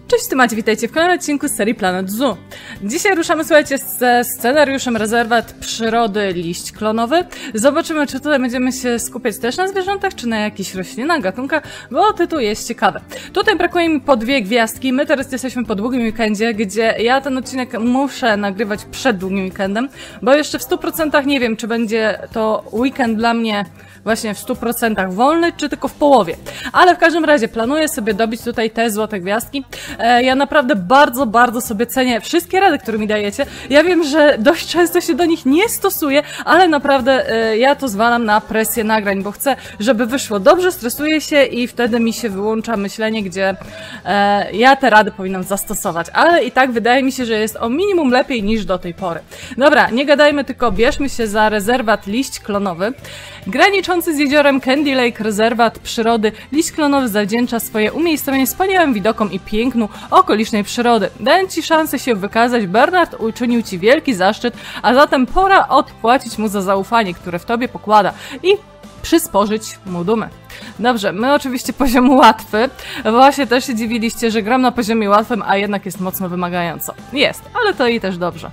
Cześć, tu Macie, witajcie w kolejnym odcinku z serii Planet Zoo. Dzisiaj ruszamy, słuchajcie, ze scenariuszem Rezerwat Przyrody Liść Klonowy. Zobaczymy, czy tutaj będziemy się skupiać też na zwierzętach, czy na jakichś roślinach, gatunkach, bo tytuł jest ciekawy. Tutaj brakuje mi po 2 gwiazdki. My teraz jesteśmy po długim weekendzie, gdzie ja ten odcinek muszę nagrywać przed długim weekendem, bo jeszcze w 100% nie wiem, czy będzie to weekend dla mnie właśnie w 100% wolny, czy tylko w połowie. Ale w każdym razie planuję sobie dobić tutaj te złote gwiazdki. Ja naprawdę bardzo sobie cenię wszystkie rady, które mi dajecie. Ja wiem, że dość często się do nich nie stosuję, ale naprawdę ja to zwalam na presję nagrań, bo chcę, żeby wyszło dobrze, stresuję się i wtedy mi się wyłącza myślenie, gdzie ja te rady powinnam zastosować. Ale i tak wydaje mi się, że jest o minimum lepiej niż do tej pory. Dobra, nie gadajmy, tylko bierzmy się za rezerwat Liść Klonowy. Graniczący z jeziorem Candy Lake rezerwat przyrody Liść Klonowy zawdzięcza swoje umiejscowienie wspaniałym widokom i pięknu okolicznej przyrody. Dając Ci szansę się wykazać, Bernard uczynił Ci wielki zaszczyt, a zatem pora odpłacić mu za zaufanie, które w Tobie pokłada i przysporzyć mu dumę. Dobrze, my oczywiście poziom łatwy. Właśnie też się dziwiliście, że gram na poziomie łatwym, a jednak jest mocno wymagająco. Jest, ale to i też dobrze.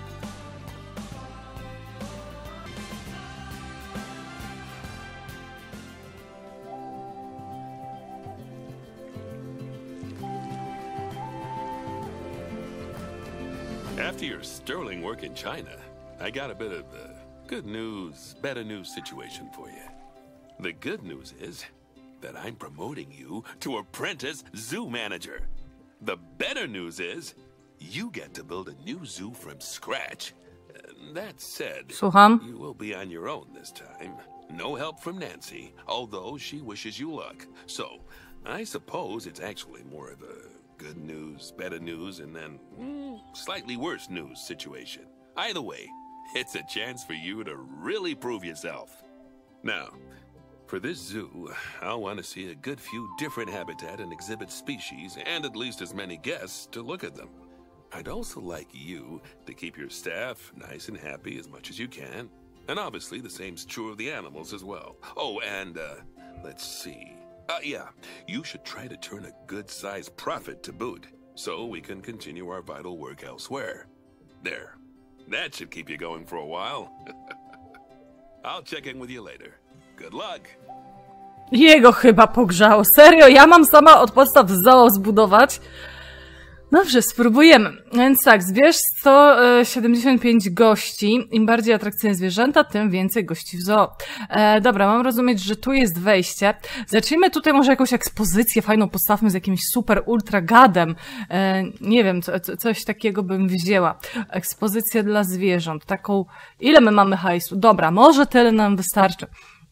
After your sterling work in China, I got a bit of good news, better news situation for you. The good news is that I'm promoting you to apprentice zoo manager. The better news is you get to build a new zoo from scratch. That said, Słucham. you will be on your own this time. No help from Nancy, although she wishes you luck. So, I suppose it's actually more of a good news, better news, and then slightly worse news situation. Either way, it's a chance for you to really prove yourself. Now, for this zoo, I'll want to see a good few different habitat and exhibit species, and at least as many guests to look at them. I'd also like you to keep your staff nice and happy as much as you can, and obviously the same's true of the animals as well. Oh, and let's see. Yeah, you should try to turn a good-sized profit to boot, so we can continue our vital work elsewhere. There. That should keep you going for a while. I'll check in with you later. Good luck! Jego chyba pogrzało. Serio, ja mam sama od podstaw zoo zbudować. Dobrze, spróbujemy. Więc tak, zbierz 175 gości. Im bardziej atrakcyjne zwierzęta, tym więcej gości w zoo. Dobra, mam rozumieć, że tu jest wejście. Zacznijmy tutaj może jakąś ekspozycję fajną, postawmy z jakimś super ultra gadem. Nie wiem, coś takiego bym wzięła. Ekspozycję dla zwierząt. Taką, ile my mamy hajsu? Dobra, może tyle nam wystarczy.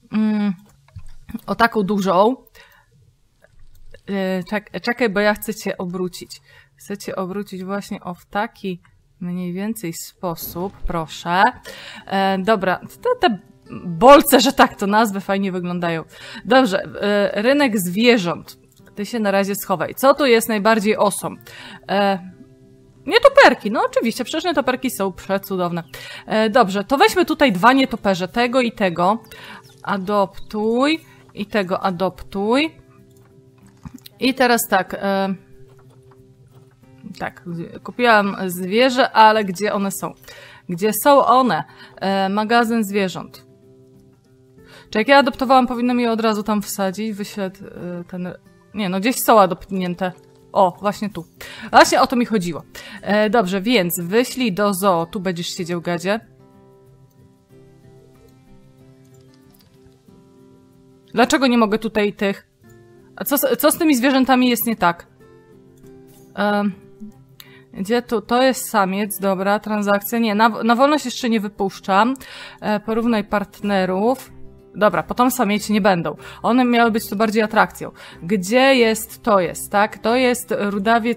O taką dużą. Czekaj, bo ja chcę cię obrócić. Chcę cię obrócić właśnie w taki mniej więcej sposób, proszę. Dobra, te bolce, że tak to nazwę, fajnie wyglądają. Dobrze, rynek zwierząt. Ty się na razie schowaj. Co tu jest najbardziej awesome? Nietoperki, no oczywiście, przecież nietoperki są przecudowne. Dobrze, to weźmy tutaj 2 nietoperze, tego i tego. Adoptuj i tego adoptuj. I teraz tak... Tak, kupiłam zwierzę, ale gdzie one są? Gdzie są one? Magazyn zwierząt. Czy jak ja adoptowałam, powinnam je od razu tam wsadzić? Wyśled ten... Nie, no gdzieś są adoptnięte. O, właśnie tu. Właśnie o to mi chodziło. Dobrze, więc wyślij do zoo. Tu będziesz siedział, gadzie. Dlaczego nie mogę tutaj tych... A co z tymi zwierzętami jest nie tak? Gdzie tu? To jest samiec, dobra, transakcja. Nie, na wolność jeszcze nie wypuszczam. Porównaj partnerów. Dobra, potem samieci nie będą. One miały być tu bardziej atrakcją. Gdzie jest? To jest, tak? To jest rudawiec...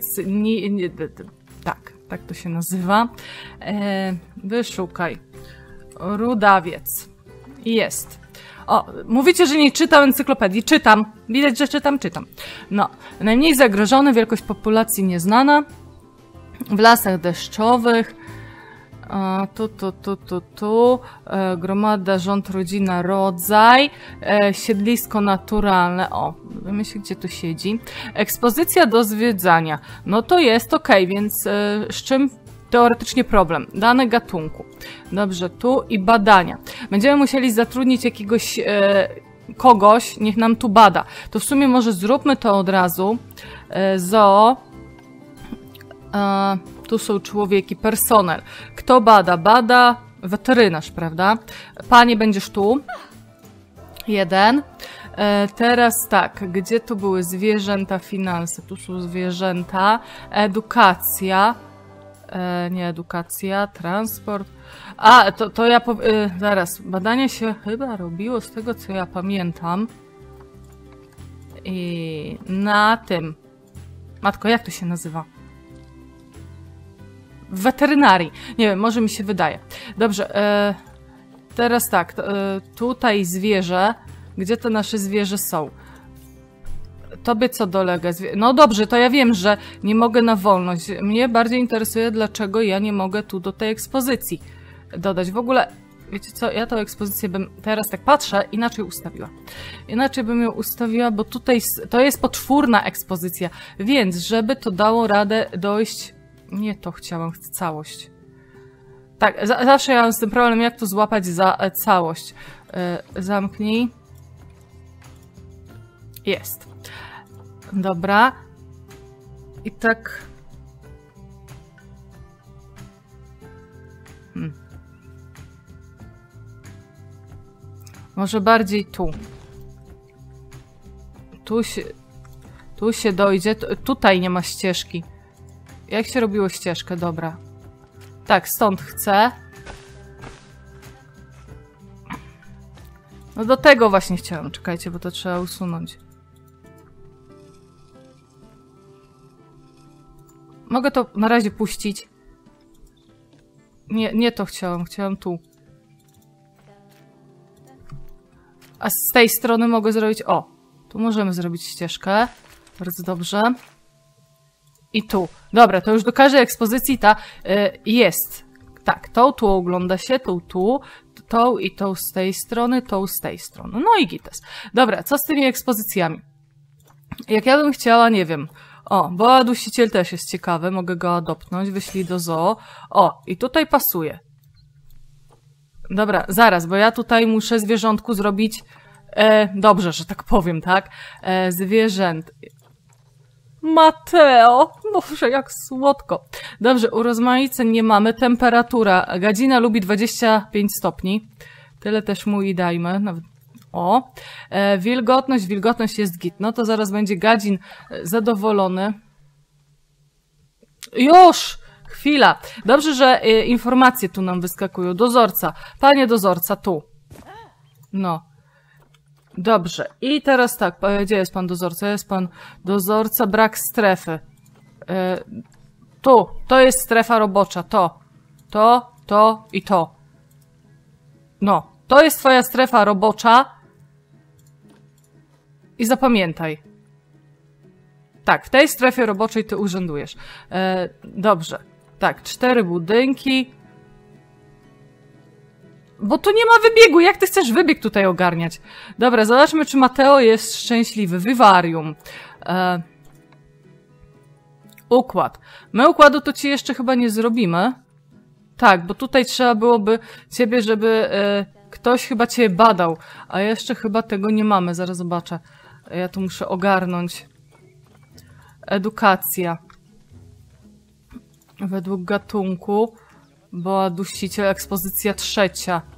tak to się nazywa. Wyszukaj. Rudawiec. Jest. O, mówicie, że nie czytam encyklopedii. Czytam. Widać, że czytam. No. Najmniej zagrożony, wielkość populacji nieznana. W lasach deszczowych. Tu. Gromada, rząd, rodzina, rodzaj. Siedlisko naturalne. O, wiemy się, gdzie tu siedzi. Ekspozycja do zwiedzania. No to jest okej, więc z czym teoretycznie problem? Dane gatunku. Dobrze, tu i badania. Będziemy musieli zatrudnić jakiegoś kogoś, niech nam tu bada. To w sumie może zróbmy to od razu. Zoo. Tu są człowieki, personel. Kto bada? Bada weterynarz, prawda? Panie, będziesz tu. 1. Teraz tak, gdzie tu były zwierzęta, finanse? Tu są zwierzęta, edukacja. Nie edukacja, transport. To ja zaraz, badanie się chyba robiło z tego, co ja pamiętam. I na tym. Matko, jak to się nazywa? W weterynarii. Nie wiem, może mi się wydaje. Dobrze, teraz tak, tutaj zwierzę. Gdzie te nasze zwierzę są? Tobie co dolega? No dobrze, to ja wiem, że nie mogę na wolność. Mnie bardziej interesuje, dlaczego ja nie mogę tu do tej ekspozycji dodać. W ogóle, wiecie co, ja tą ekspozycję bym teraz tak patrzę, inaczej ustawiła. Inaczej bym ją ustawiła, bo tutaj to jest poczwórna ekspozycja, więc żeby to dało radę dojść... Nie to chciałam, chcę całość. Tak, zawsze ja mam z tym problem, jak to złapać za całość. Zamknij. Jest. Dobra. I tak... Może bardziej tu. Tu się dojdzie. Tutaj nie ma ścieżki. Jak się robiło ścieżkę? Dobra. Tak, stąd chcę. No do tego właśnie chciałam. Czekajcie, bo to trzeba usunąć. Mogę to na razie puścić. Nie to chciałam. Chciałam tu. A z tej strony mogę zrobić... O! Tu możemy zrobić ścieżkę. Bardzo dobrze. I tu. Dobra, to już do każdej ekspozycji ta jest. Tak, tu ogląda się, tą i tą z tej strony, tą z tej strony. No i gites. Dobra, co z tymi ekspozycjami? Jak ja bym chciała, nie wiem. O, boa dusiciel też jest ciekawy, mogę go adoptnąć, wyślij do zoo. O, i tutaj pasuje. Dobra, zaraz, bo ja tutaj muszę zwierzątku zrobić dobrze, że tak powiem, tak? Zwierzęt. Mateo! Boże, jak słodko. Dobrze, urozmaiceń nie mamy. Temperatura. Gadzina lubi 25 stopni. Tyle też mu i dajmy. Nawet... O. Wilgotność jest git. No to zaraz będzie Gadzin zadowolony. Już! Chwila. Dobrze, że informacje tu nam wyskakują. Dozorca. Panie dozorca, tu. No. Dobrze. I teraz tak. Gdzie jest pan dozorca? Jest pan dozorca. Brak strefy. Tu. To jest strefa robocza. To i to. No. To jest twoja strefa robocza. I zapamiętaj. Tak. W tej strefie roboczej ty urzędujesz. Dobrze. Tak. 4 budynki. Bo tu nie ma wybiegu. Jak ty chcesz wybieg tutaj ogarniać? Dobra, zobaczmy, czy Mateo jest szczęśliwy. Vivarium. Układ. My układu to ci jeszcze chyba nie zrobimy. Tak, bo tutaj trzeba byłoby ciebie, żeby ktoś chyba cię badał. A jeszcze chyba tego nie mamy. Zaraz zobaczę. Ja tu muszę ogarnąć. Edukacja. Według gatunku. Boa dusiciel, ekspozycja 3.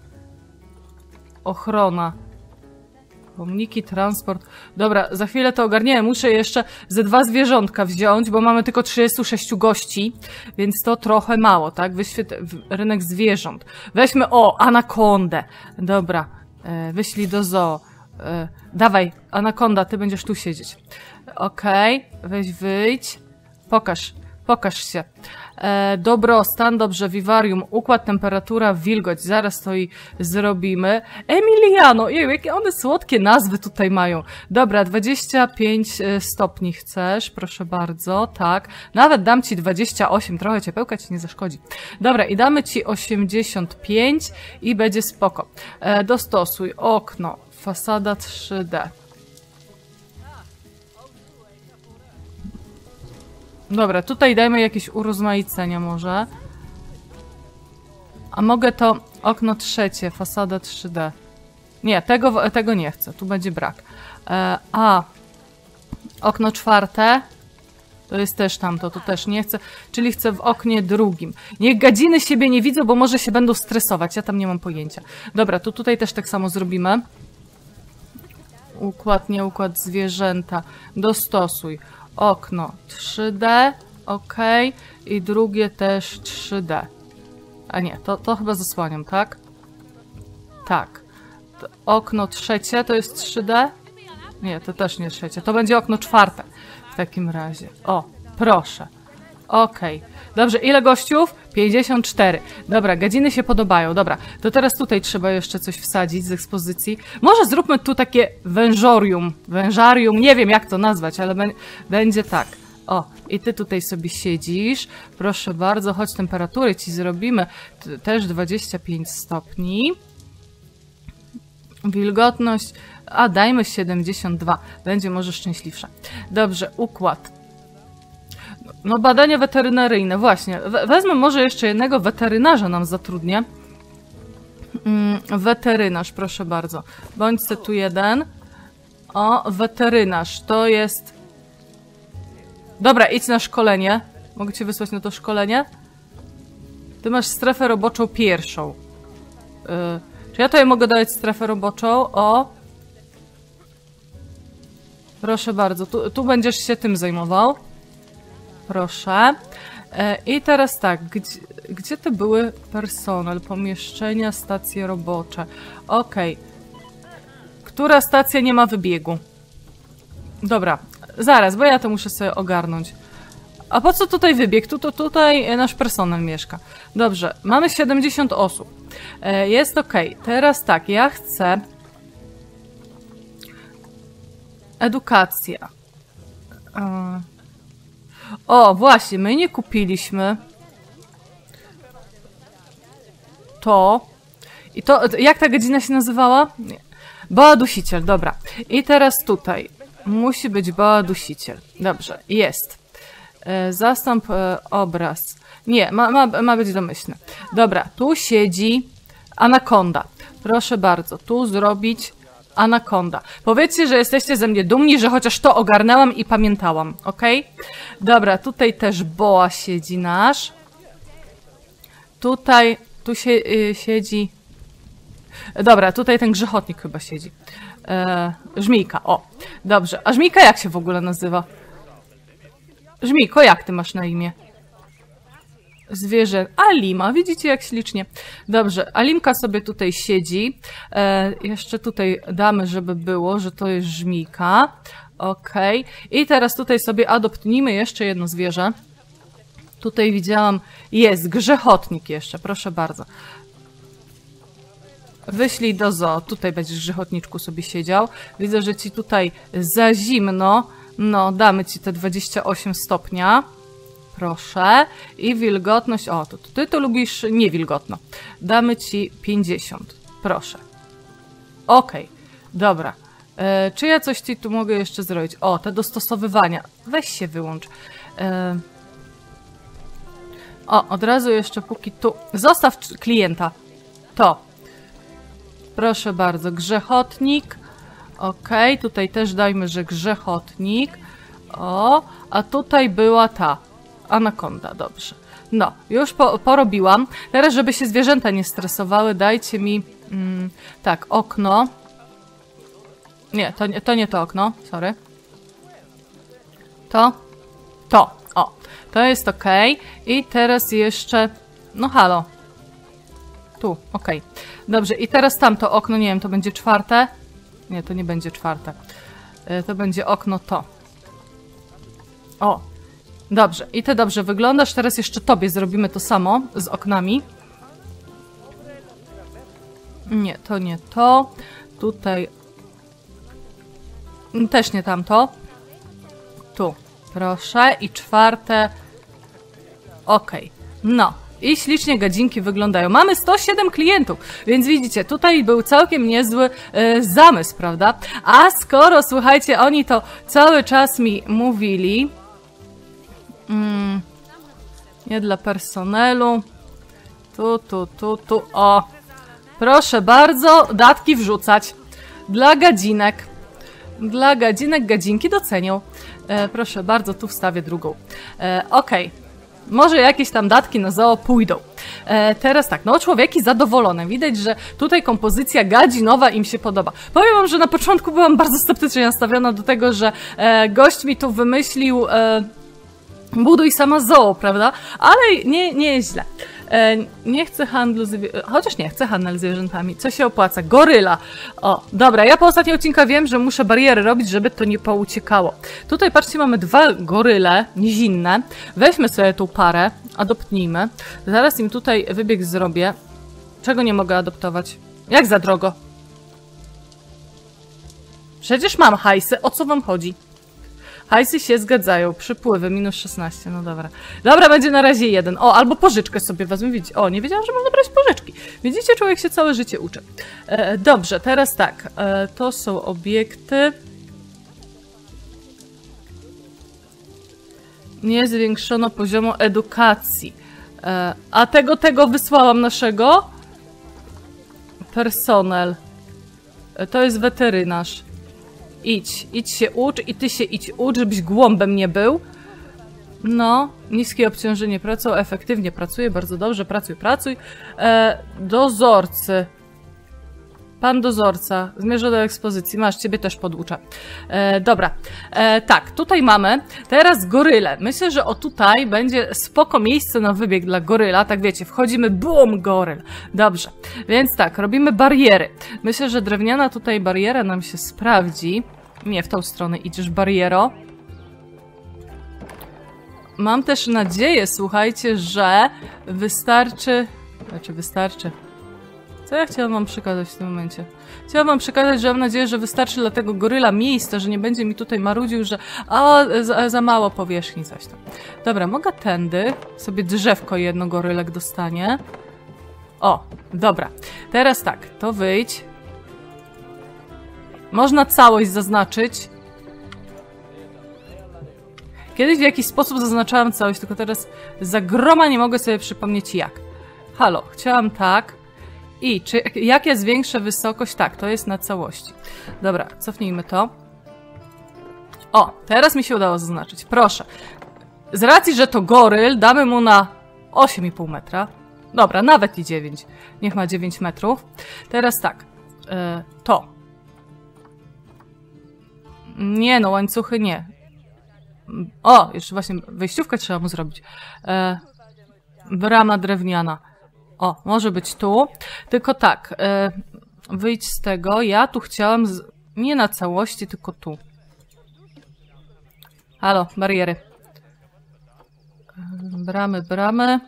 Ochrona. Pomniki, transport. Dobra, za chwilę to ogarniemy. Muszę jeszcze ze 2 zwierzątka wziąć, bo mamy tylko 36 gości, więc to trochę mało, tak? Rynek zwierząt. Weźmy, anakondę. Dobra, wyślij do zoo. Dawaj, anakonda, ty będziesz tu siedzieć. Okej, weź wyjdź. Pokaż się. Dobrostan, dobrze, wiwarium, układ, temperatura, wilgoć. Zaraz to i zrobimy. Emiliano, jej, jakie one słodkie nazwy tutaj mają. Dobra, 25 stopni chcesz, proszę bardzo, tak. Nawet dam ci 28, trochę ciepełka ci nie zaszkodzi. Dobra, i damy ci 85 i będzie spoko. Dostosuj okno, fasada 3D. Dobra, tutaj dajmy jakieś urozmaicenia może. A mogę to okno trzecie, fasada 3D. Nie, tego nie chcę, tu będzie brak. A okno czwarte to jest też tamto, tu też nie chcę. Czyli chcę w oknie drugim. Niech gadziny siebie nie widzą, bo może się będą stresować. Ja tam nie mam pojęcia. Dobra, to tutaj też tak samo zrobimy. Układ, nie układ, zwierzęta. Dostosuj. Okno 3D, ok. I drugie też 3D. A nie, to chyba zasłaniam, tak? Tak. To okno trzecie to jest 3D? Nie, to też nie trzecie. To będzie okno czwarte w takim razie. O, proszę. Okej. Dobrze, ile gościów? 54. Dobra, gadziny się podobają. Dobra, to teraz tutaj trzeba jeszcze coś wsadzić z ekspozycji. Może zróbmy tu takie wężorium. Wężarium, nie wiem jak to nazwać, ale będzie tak. O, i ty tutaj sobie siedzisz. Proszę bardzo, choć temperatury ci zrobimy. Też 25 stopni. Wilgotność, a dajmy 72. Będzie może szczęśliwsza. Dobrze, układ. No badania weterynaryjne, właśnie. Wezmę może jeszcze jednego weterynarza nam zatrudnię. Weterynarz, proszę bardzo. Bądźcie tu jeden. O, weterynarz, to jest... Dobra, idź na szkolenie. Mogę cię wysłać na to szkolenie? Ty masz strefę roboczą pierwszą. Czy ja tutaj mogę dać strefę roboczą? O! Proszę bardzo, tu będziesz się tym zajmował. Proszę. I teraz tak, gdzie to były personel, pomieszczenia, stacje robocze? Okej. Która stacja nie ma wybiegu? Dobra, zaraz, bo ja to muszę sobie ogarnąć. A po co tutaj wybieg? Tutaj nasz personel mieszka. Dobrze, mamy 70 osób. Jest okej. Teraz tak, ja chcę... Edukacja. O, właśnie, my nie kupiliśmy to. I to, jak ta godzina się nazywała? Nie. Boa dusiciel, dobra. I teraz tutaj musi być boa dusiciel. Dobrze, jest. Zastąp obraz. Nie, ma być domyślny. Dobra, tu siedzi anakonda. Proszę bardzo, tu zrobić anakonda. Powiedzcie, że jesteście ze mnie dumni, że chociaż to ogarnęłam i pamiętałam, ok? Dobra, tutaj też boa siedzi nasz. Tutaj, tu siedzi... Dobra, tutaj ten grzechotnik chyba siedzi. Żmijka, o. Dobrze, a żmijka jak się w ogóle nazywa? Żmijko, jak ty masz na imię? Zwierzę. Alima, widzicie jak ślicznie. Dobrze, Alimka sobie tutaj siedzi. Jeszcze tutaj damy, żeby było, że to jest żmijka. Okej. I teraz tutaj sobie adoptnijmy jeszcze jedno zwierzę. Tutaj widziałam, jest grzechotnik jeszcze, proszę bardzo. Wyślij do zoo. Tutaj będziesz grzechotniczku sobie siedział. Widzę, że ci tutaj za zimno. No, damy ci te 28 stopnia. Proszę. I wilgotność. O, ty to lubisz niewilgotno. Damy ci 50. Proszę. Okej. Dobra. Czy ja coś ci tu mogę jeszcze zrobić? O, te dostosowywania. Weź się wyłącz. O, od razu jeszcze póki tu... Zostaw klienta. To. Proszę bardzo. Grzechotnik. Okej, tutaj też dajmy, że grzechotnik. O, a tutaj była ta anakonda, dobrze. No, już porobiłam. Teraz, żeby się zwierzęta nie stresowały, dajcie mi... tak, okno. Nie, to nie to okno, sorry. To. O, to jest ok. I teraz jeszcze... No halo. Tu, ok. Dobrze, i teraz tamto okno, nie wiem, to będzie czwarte? Nie, to nie będzie czwarte. To będzie okno to. O. Dobrze, i ty dobrze wyglądasz. Teraz jeszcze tobie zrobimy to samo z oknami. Nie, to nie to. Tutaj też nie tamto. Tu, proszę. I czwarte. Okej. No. I ślicznie gadzinki wyglądają. Mamy 107 klientów, więc widzicie, tutaj był całkiem niezły zamysł, prawda? A skoro, słuchajcie, oni to cały czas mi mówili... nie dla personelu. Tu. O! Proszę bardzo, datki wrzucać. Dla gadzinek. Dla gadzinek, gadzinki docenią. Proszę bardzo, tu wstawię drugą. Okej. Może jakieś tam datki na zoo pójdą. Teraz tak, no człowieki zadowolone. Widać, że tutaj kompozycja gadzinowa im się podoba. Powiem wam, że na początku byłam bardzo sceptycznie nastawiona do tego, że gość mi tu wymyślił buduj sama zoo, prawda? Ale nie jest źle. Nie chcę handlu chociaż nie chcę handel zwierzętami. Co się opłaca? Goryla. O, dobra, ja po ostatnim odcinku wiem, że muszę bariery robić, żeby to nie pouciekało. Tutaj, patrzcie, mamy 2 goryle nizinne. Weźmy sobie tą parę, adoptnijmy. Zaraz im tutaj wybieg zrobię. Czego nie mogę adoptować? Jak za drogo? Przecież mam hajsy. O co wam chodzi? Hajsy się zgadzają. Przypływy, minus 16. No dobra. Dobra, będzie na razie 1. O, albo pożyczkę sobie wezmę. Widzicie? O, nie wiedziałam, że można brać pożyczki. Widzicie, człowiek się całe życie uczy. Dobrze, teraz tak. To są obiekty. Nie zwiększono poziomu edukacji. A tego wysłałam naszego. Personel. To jest weterynarz. Idź się ucz i ty się idź ucz, żebyś głąbem nie był. No, niskie obciążenie pracą, efektywnie pracuje, bardzo dobrze, pracuj. Dozorcy. Pan dozorca, zmierza do ekspozycji, masz, ciebie też poduczę. Dobra, tak, tutaj mamy teraz goryle. Myślę, że o tutaj będzie spoko miejsce na wybieg dla goryla, tak wiecie, wchodzimy, bum, goryl. Dobrze, więc tak, robimy bariery. Myślę, że drewniana tutaj bariera nam się sprawdzi. Nie, w tą stronę idziesz, bariero. Mam też nadzieję, słuchajcie, że wystarczy... wystarczy... Co ja chciałam wam przekazać w tym momencie? Chciałam wam przekazać, że mam nadzieję, że wystarczy dla tego goryla miejsca, że nie będzie mi tutaj marudził, że za mało powierzchni, coś tam. Dobra, mogę tędy. Sobie drzewko jedno gorylek dostanie. O, dobra. Teraz tak, to wyjdź. Można całość zaznaczyć. Kiedyś w jakiś sposób zaznaczałam całość, tylko teraz za groma nie mogę sobie przypomnieć jak. Halo, chciałam tak. I czy jak ja zwiększę wysokość? Tak, to jest na całości. Dobra, cofnijmy to. O, teraz mi się udało zaznaczyć. Proszę. Z racji, że to goryl, damy mu na 8,5 metra. Dobra, nawet i 9. Niech ma 9 metrów. Teraz tak. To. Nie no, łańcuchy nie. O, jeszcze właśnie wejściówkę trzeba mu zrobić. Brama drewniana. O, może być tu. Tylko tak, wyjdź z tego. Ja tu chciałam nie na całości, tylko tu. Halo, bariery. Bramy.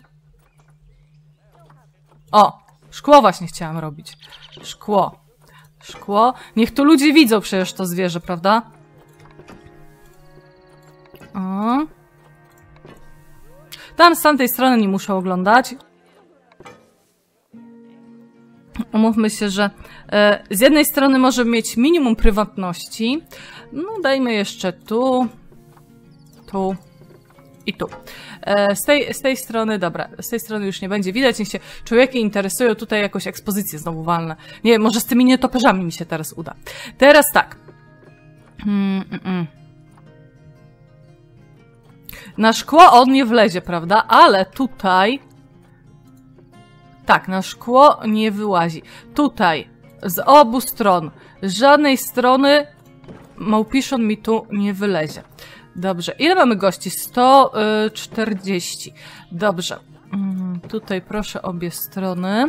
O, szkło właśnie chciałam robić. Szkło. Niech tu ludzie widzą przecież to zwierzę, prawda? O. Tam z tamtej strony nie muszę oglądać. Umówmy się, że z jednej strony możemy mieć minimum prywatności. No dajmy jeszcze tu i tu. Z tej strony, dobra, z tej strony już nie będzie widać. Niech się człowieki interesują. Tutaj jakąś ekspozycję znowu walnę. Nie wiem, może z tymi nietoperzami mi się teraz uda. Teraz tak. Na szkło on nie wlezie, prawda? Ale tutaj... Tak, na szkło nie wyłazi. Tutaj, z obu stron, z żadnej strony małpiszon mi tu nie wylezie. Dobrze, ile mamy gości? 140. Dobrze, tutaj proszę obie strony.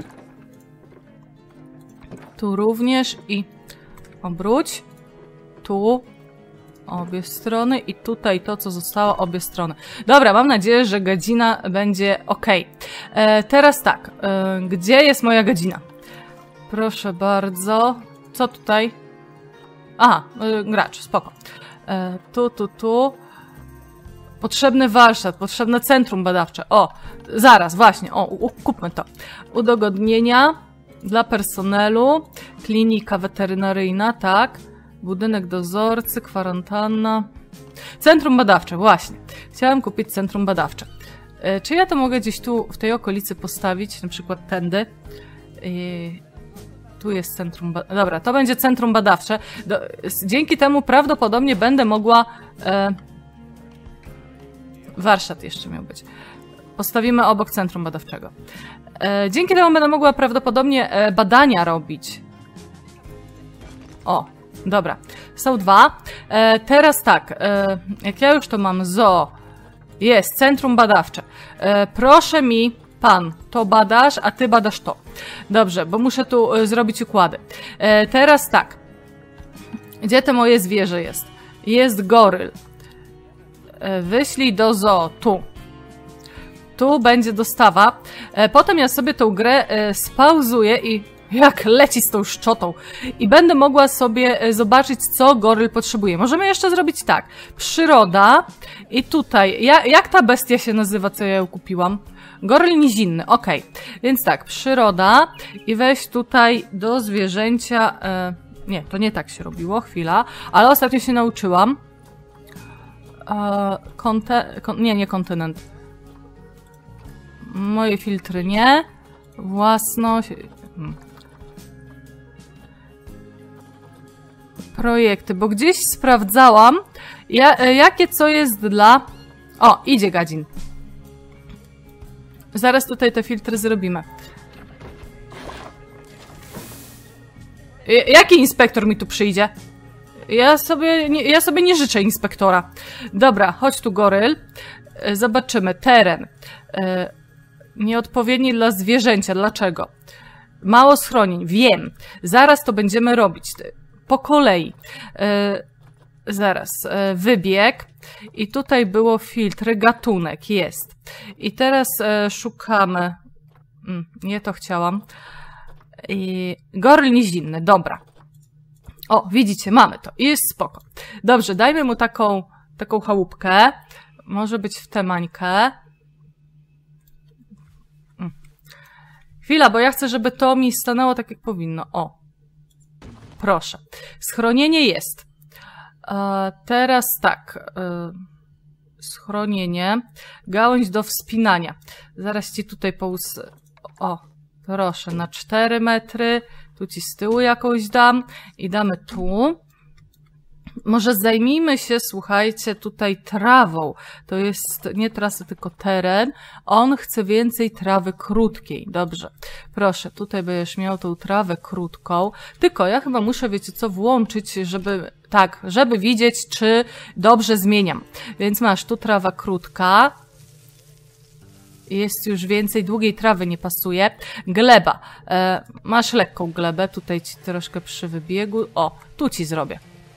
Tu również i obróć. Tu, Obie strony i tutaj to, co zostało, obie strony. Dobra, mam nadzieję, że gadzina będzie ok. Teraz tak, gdzie jest moja gadzina? Proszę bardzo. Co tutaj? Aha, gracz, spoko. Tu. Potrzebny warsztat, potrzebne centrum badawcze. O, zaraz, właśnie, kupmy to. Udogodnienia dla personelu, klinika weterynaryjna, tak. Budynek dozorcy, kwarantanna. Centrum badawcze, właśnie. Chciałam kupić centrum badawcze. Czy ja to mogę gdzieś tu, w tej okolicy postawić, na przykład tędy? Tu jest centrum badawcze. Dobra, to będzie centrum badawcze. Dzięki temu prawdopodobnie będę mogła... Warsztat jeszcze miał być. Postawimy obok centrum badawczego. Dzięki temu będę mogła prawdopodobnie badania robić. O, dobra. Są 2. Teraz tak, jak ja już to mam, jest centrum badawcze. Proszę mi, pan, to badasz, a ty badasz to. Dobrze, bo muszę tu zrobić układy. Teraz tak. Gdzie to moje zwierzę jest? Jest goryl. Wyślij do zoo, tu. Tu będzie dostawa. Potem ja sobie tą grę spauzuję i jak leci z tą szczotą. I będę mogła sobie zobaczyć, co goryl potrzebuje. Możemy jeszcze zrobić tak. Przyroda i tutaj. Jak ta bestia się nazywa, co ja ją kupiłam? Goryl nizinny, ok. Więc tak, przyroda i weź tutaj do zwierzęcia... nie, to nie tak się robiło, chwila. Ale ostatnio się nauczyłam. Nie kontynent. Moje filtry nie. Własność. Projekty, bo gdzieś sprawdzałam, jakie co jest dla... O, idzie gadzin. Zaraz tutaj te filtry zrobimy. Jaki inspektor mi tu przyjdzie? Ja sobie nie życzę inspektora. Dobra, chodź tu goryl. Zobaczymy. Teren. Nieodpowiedni dla zwierzęcia. Dlaczego? Mało schronień. Wiem. Zaraz to będziemy robić. Po kolei. Zaraz. Wybieg. I tutaj było filtry. Gatunek. Jest. I teraz szukamy. Nie to chciałam. Goryl nizinny. Dobra. O, widzicie, mamy to. I jest spoko. Dobrze, dajmy mu taką chałupkę. Może być w tę mańkę. Chwila, bo ja chcę, żeby to mi stanęło tak, jak powinno. O. Proszę. Schronienie jest. Teraz tak. Schronienie. Gałąź do wspinania. Zaraz ci tutaj O, proszę, na 4 metry. Tu ci z tyłu jakąś dam. I damy tu. Może zajmijmy się, słuchajcie, tutaj trawą. To jest nie trasa, tylko teren. On chce więcej trawy krótkiej. Dobrze. Proszę, tutaj będziesz miał tą trawę krótką. Tylko ja chyba muszę, wiecie co, włączyć, żeby widzieć, czy dobrze zmieniam. Więc masz tu trawa krótka. Jest już więcej, długiej trawy nie pasuje. Gleba. Masz lekką glebę. Tutaj ci troszkę przy wybiegu. O, tu ci zrobię.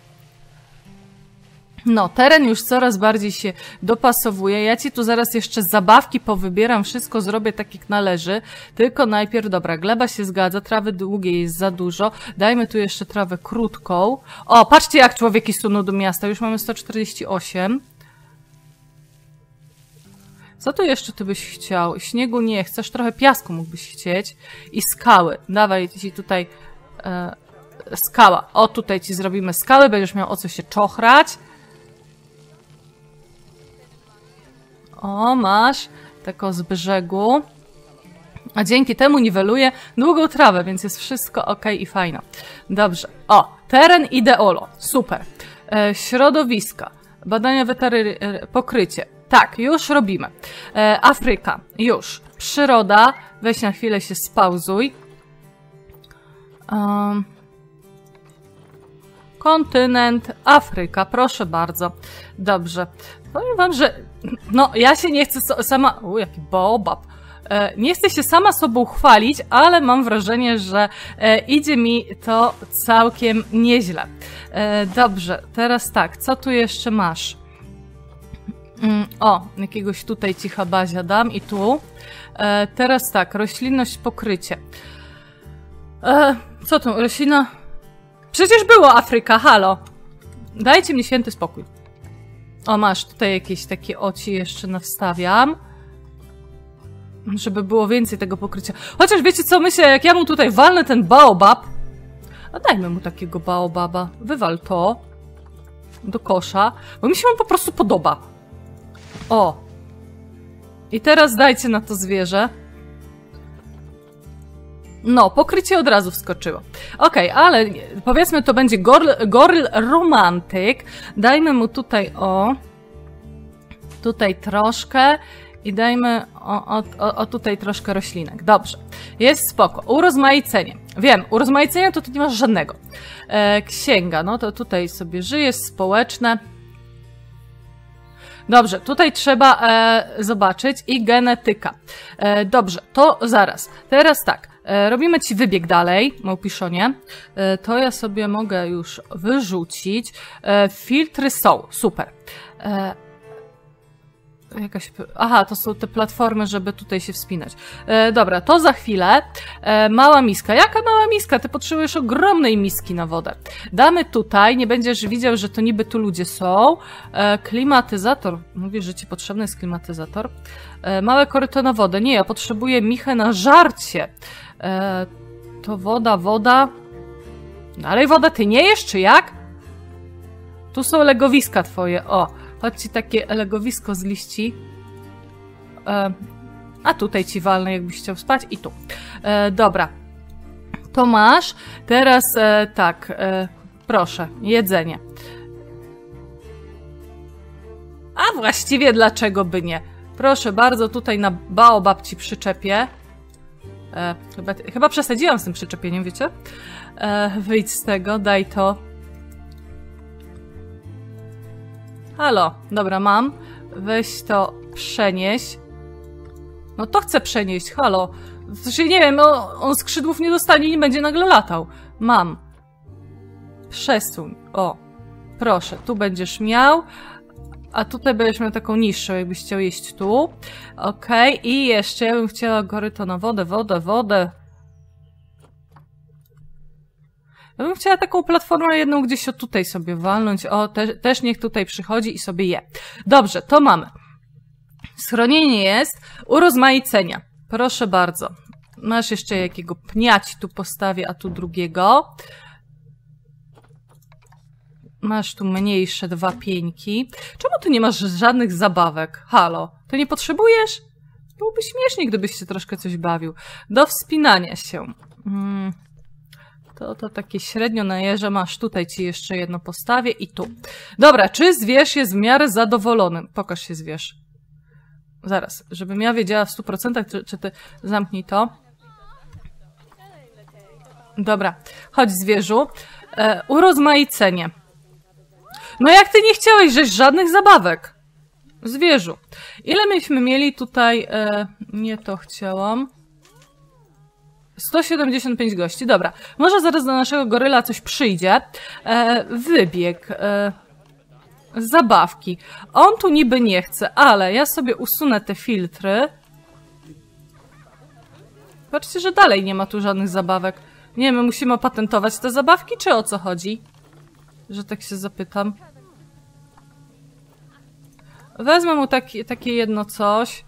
No, teren już coraz bardziej się dopasowuje. Ja ci tu zaraz jeszcze zabawki powybieram, wszystko zrobię tak jak należy. Tylko najpierw, dobra, gleba się zgadza, trawy długiej jest za dużo. Dajmy tu jeszcze trawę krótką. O, patrzcie jak człowieki suną do miasta. Już mamy 148. Co tu jeszcze ty byś chciał? Śniegu nie chcesz, trochę piasku mógłbyś chcieć. I skały. Dawaj ci tutaj skała. O, tutaj ci zrobimy skały, będziesz miał o co się czochrać. O, masz tako z brzegu. A dzięki temu niweluję długą trawę, więc jest wszystko ok i fajno. Dobrze. O, teren ideolo. Super. Środowiska. Badania weterynaryjne. Pokrycie. Tak, już robimy. Afryka. Już. Przyroda. Weź na chwilę się spauzuj. Kontynent. Afryka. Proszę bardzo. Dobrze. Powiem wam, że no, ja się nie chcę sama... jaki baobab. Nie chcę się sama sobą chwalić, ale mam wrażenie, że idzie mi to całkiem nieźle. Dobrze, teraz tak, co tu jeszcze masz? O, jakiegoś tutaj cicha bazia dam i tu. Teraz tak, roślinność, pokrycie. Co tu, roślina? Przecież było Afryka, halo! Dajcie mi święty spokój. O, masz, tutaj jakieś takie oci jeszcze nawstawiam. Żeby było więcej tego pokrycia. Chociaż wiecie co, myślę, jak ja mu tutaj walnę ten baobab. A dajmy mu takiego baobaba. Wywal to. Do kosza. Bo mi się on po prostu podoba. O. I teraz dajcie na to zwierzę. No, pokrycie od razu wskoczyło. Okej, ale powiedzmy to będzie Gorl Romantyk. Dajmy mu tutaj tutaj troszkę i dajmy tutaj troszkę roślinek. Dobrze, jest spoko. Urozmaicenie. Wiem, urozmaicenia to tu nie masz żadnego. Księga, no to tutaj sobie żyjesz, społeczne. Dobrze, tutaj trzeba zobaczyć i genetyka. Dobrze, to zaraz. Teraz tak, robimy ci wybieg dalej, małpiszonie. To ja sobie mogę już wyrzucić. Filtry są, super. Aha, to są te platformy, żeby tutaj się wspinać. Dobra, to za chwilę. Mała miska. Jaka mała miska? Ty potrzebujesz ogromnej miski na wodę. Damy tutaj, nie będziesz widział, że to niby tu ludzie są. Klimatyzator. Mówisz, że ci potrzebny jest klimatyzator. Małe koryto na wodę. Nie, ja potrzebuję michę na żarcie. To woda. Dalej woda, ty nie jesz, czy jak? Tu są legowiska twoje, o. Chodź ci takie legowisko z liści. A tutaj ci walnę, jakbyś chciał spać. I tu. Dobra. To masz. Teraz tak. Proszę, jedzenie. A właściwie dlaczego by nie? Proszę bardzo, tutaj na baobab ci przyczepię. Chyba przesadziłam z tym przyczepieniem, wiecie? Wyjdź z tego, daj to. Halo, dobra, mam. Weź to, przenieś. No to chcę przenieść, halo. Znaczy, nie wiem, on skrzydłów nie dostanie i nie będzie nagle latał. Mam. Przesuń. O, proszę, tu będziesz miał. A tutaj będziesz miał taką niższą, jakbyś chciał jeść tu. Okej, i jeszcze ja bym chciała koryto na wodę. Ja bym chciała taką platformę jedną gdzieś tutaj sobie walnąć. O, też niech tutaj przychodzi i sobie je. Dobrze, to mamy. Schronienie jest. Urozmaicenia. Proszę bardzo. Masz jeszcze jakiego pnia ci tu postawię, a tu drugiego. Masz tu mniejsze 2 pieńki. Czemu tu nie masz żadnych zabawek? Halo, ty nie potrzebujesz? Byłoby śmiesznie, gdybyś się troszkę coś bawił. Do wspinania się. To takie średnio na jeże masz. Tutaj ci jeszcze jedno postawię i tu. Dobra, czy zwierz jest w miarę zadowolony? Pokaż się zwierz. Zaraz, żebym ja wiedziała w 100%, czy ty... Zamknij to. Dobra, chodź zwierzu. Urozmaicenie. No jak ty nie chciałeś, żeś żadnych zabawek. Zwierzu. Ile myśmy mieli tutaj... nie to chciałam. 175 gości, dobra. Może zaraz do naszego goryla coś przyjdzie. Wybieg. Zabawki. On tu niby nie chce, ale ja sobie usunę te filtry. Patrzcie, że dalej nie ma tu żadnych zabawek. Nie wiem, my musimy opatentować te zabawki, czy o co chodzi? Że tak się zapytam. Wezmę mu takie jedno coś.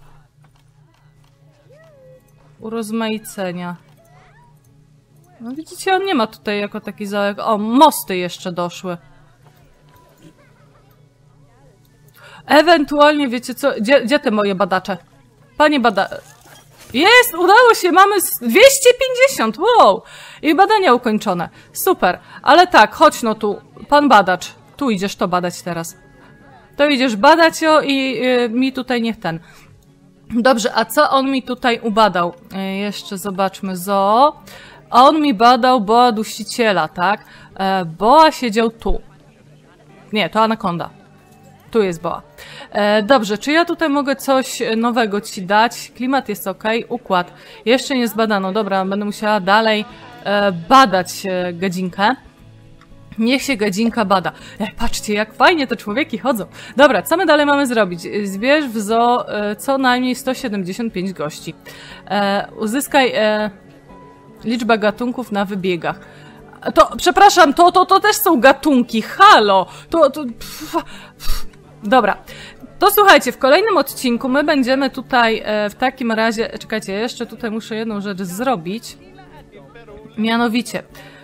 Urozmaicenia. No widzicie, on nie ma tutaj jako taki załek. O, mosty jeszcze doszły. Ewentualnie, wiecie co? Gdzie te moje badacze? Panie badacze. Jest! Udało się! Mamy 250! Wow! I badania ukończone. Super. Ale tak, chodź no tu. Pan badacz. Tu idziesz to badać teraz. To idziesz badać i mi tutaj niech ten. Dobrze, a co on mi tutaj ubadał? Jeszcze zobaczmy. Zoo. On mi badał boa dusiciela, tak? Boa siedział tu. Nie, to anakonda. tu jest boa. Dobrze, czy ja tutaj mogę coś nowego ci dać? Klimat jest ok, układ. Jeszcze nie zbadano. Dobra, będę musiała dalej badać gadzinkę. Niech się gadzinka bada. Patrzcie, jak fajnie te człowieki chodzą. Dobra, co my dalej mamy zrobić? Zbierz w zoo co najmniej 175 gości. Uzyskaj liczbę gatunków na wybiegach. Przepraszam, to też są gatunki. Halo! Dobra. To słuchajcie, w kolejnym odcinku my będziemy tutaj w takim razie... Czekajcie, jeszcze tutaj muszę jedną rzecz zrobić. Mianowicie...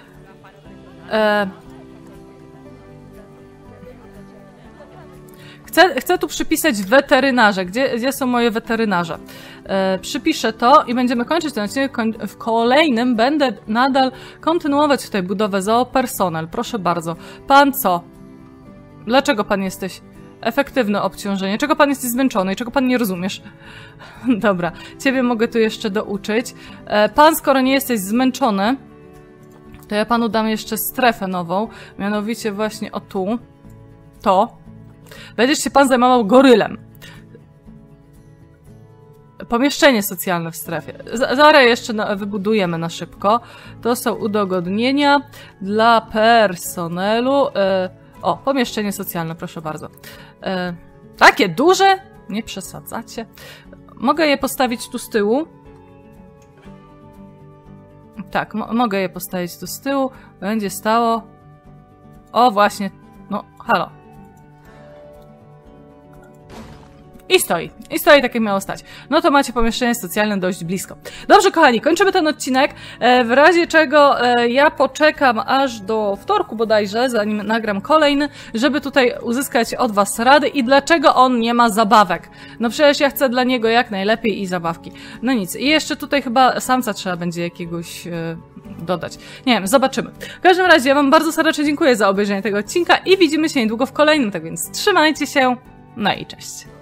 Chcę tu przypisać weterynarze. Gdzie są moje weterynarze? Przypiszę to i będziemy kończyć ten odcinek. W kolejnym będę nadal kontynuować tutaj budowę zoo. Personel, proszę bardzo. Pan co? Dlaczego pan jesteś? Efektywne obciążenie. Czego pan jesteś zmęczony i czego pan nie rozumiesz? Dobra, ciebie mogę tu jeszcze douczyć. Pan, skoro nie jesteś zmęczony, to ja panu dam jeszcze strefę nową. Mianowicie właśnie o tu. To. Będziesz się pan zajmował gorylem. Pomieszczenie socjalne w strefie. Zaraz jeszcze wybudujemy na szybko. To są udogodnienia dla personelu. O, pomieszczenie socjalne, proszę bardzo. Takie duże? Nie przesadzacie. Mogę je postawić tu z tyłu. Tak, mogę je postawić tu z tyłu. Będzie stało... O, właśnie. No, halo. I stoi tak jak miało stać. No to macie pomieszczenie socjalne dość blisko. Dobrze, kochani, kończymy ten odcinek. W razie czego ja poczekam aż do wtorku bodajże, zanim nagram kolejny, żeby tutaj uzyskać od was rady i dlaczego on nie ma zabawek. No przecież ja chcę dla niego jak najlepiej i zabawki. No nic. I jeszcze tutaj chyba samca trzeba będzie jakiegoś dodać. Nie wiem, zobaczymy. W każdym razie ja wam bardzo serdecznie dziękuję za obejrzenie tego odcinka i widzimy się niedługo w kolejnym, tak więc trzymajcie się. No i cześć.